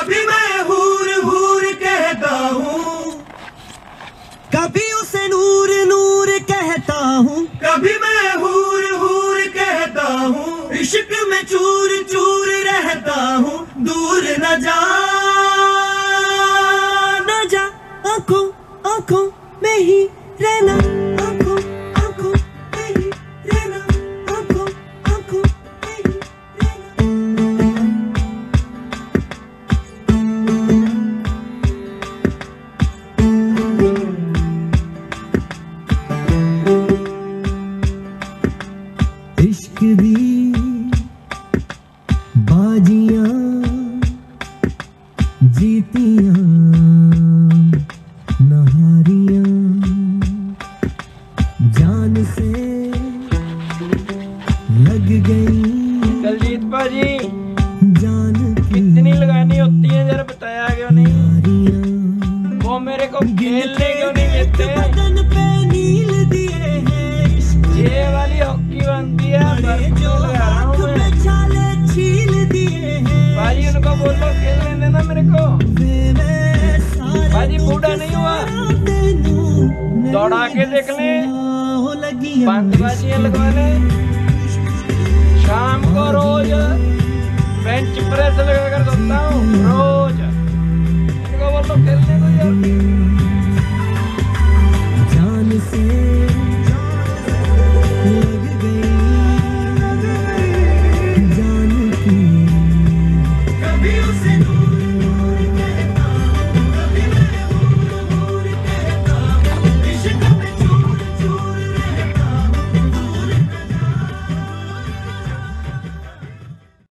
कभी मैं हूर हूर कहता हूँ, कभी उसे नूर नूर कहता हूँ, कभी मैं हूर हूर कहता हूँ। इश्क में चूर चूर रहता हूँ, दूर न जा न जा, आंखों आंखों में ही रहना, आंखों आंखों में ही रहना, आंखों आंखों में ही रहना। इश्क भी बाजियां जीतियां नहारियां जान से लग गई। दलजीत भाजी जान कितनी लगानी होती है जरा बताया क्यों नहीं? नारियां वो मेरे को खेलने क्यों नहीं देते? बदन पे नील दिए हैं, ये वाली हॉकी बनती है जो लगा रहा हूँ मैं। में छाले छील दिए हैं। भाजी उनको बोलो खेलने देना मेरे को। भाजी बूढ़ा नहीं हुआ, दौड़ा के देख ले, 5 बाजियां लगवा ले।